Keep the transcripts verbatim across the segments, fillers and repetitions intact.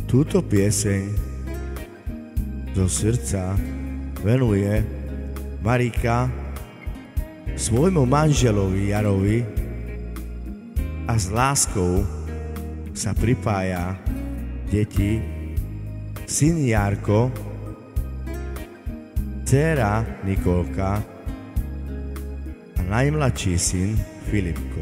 Túto pieseň zo srdca venuje Marika svojmu manželovi Jarovi a s láskou sa pripája deti, syn Jarko, dcéra Nikolka a najmladší syn Filipko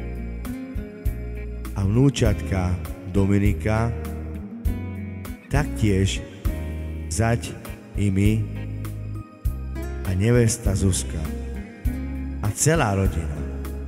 a vnúčatka Dominika, taktiež zať i my a nevesta Zuzka a celá rodina.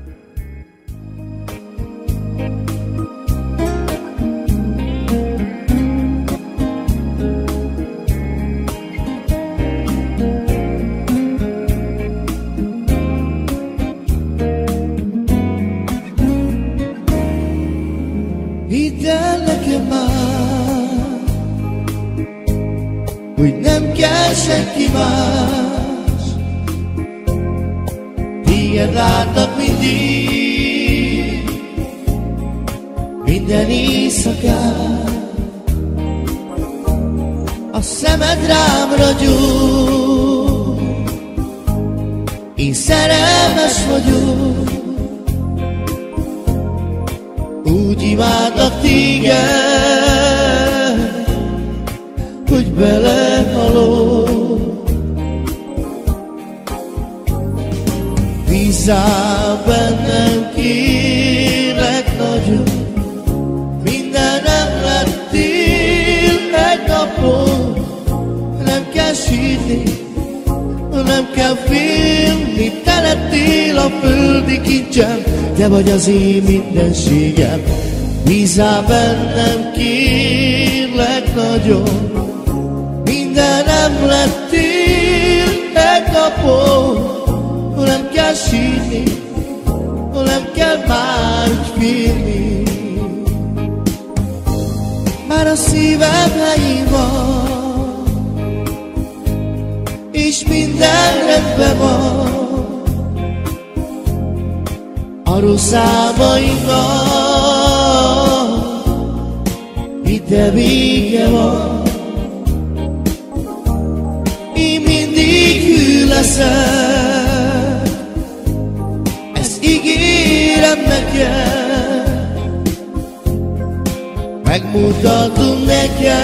Hidd el nekem már, hogy nem kell senki más. Téged látnak mindig, minden éjszakán. A szemed rám ragyog, én szerelmes vagyok. Úgy imádlak téged, hogy belehalok. Bízzál bennem, kérlek nagyon, mindenem lettél egy napon. Nem kell sírni, nem kell félni, te lettél a földi kincsem, te vagy az én mindenségem. Bízzál bennem, kérlek nagyon, mindenem lettél egy napon. Nem kell sírni, nem kell már félni. Már a szívem helyén van, és minden rendben van. A rossz álmainknak ide vége van. Én mindig hű leszek, ezt ígérem neked. Megmutatom neked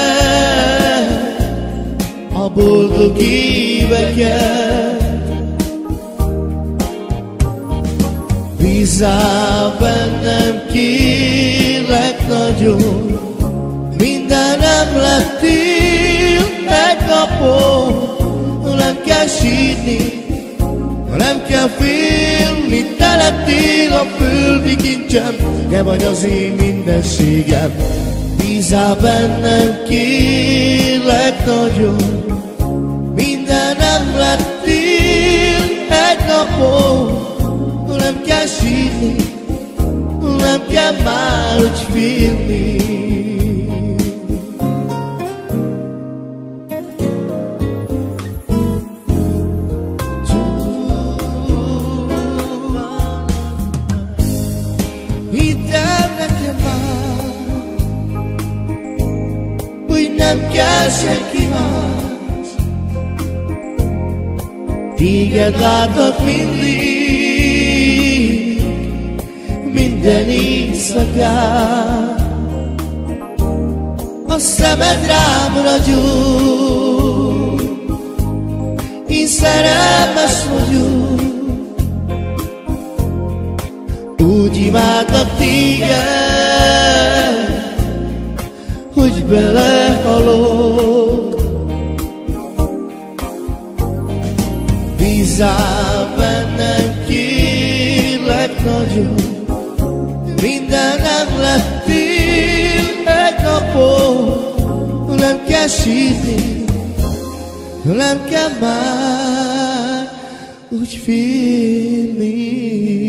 a boldog éveket. Bízzál bennem, kérlek nagyon, mindenem lettél egy napon. Nem kell sírni, nem kell félni, te lettél a földi kincsem, te vagy az én mindenségem. Bízzál bennem, kérlek nagyon, mindenem lettél egy napon. Nem kell sírni, nem kell már úgy félni. Hidd el nekem már, hogy nem kell senki más. Téged látok mindig, minden éjszakán. A szemed rám ragyog, én szerelmes vagyok. Úgy imádlak téged, hogy belehalok. Bízzál bennem, kérlek nagyon, mindenem lettél egy napon. Nem kell sírni, nem kell már úgy félni.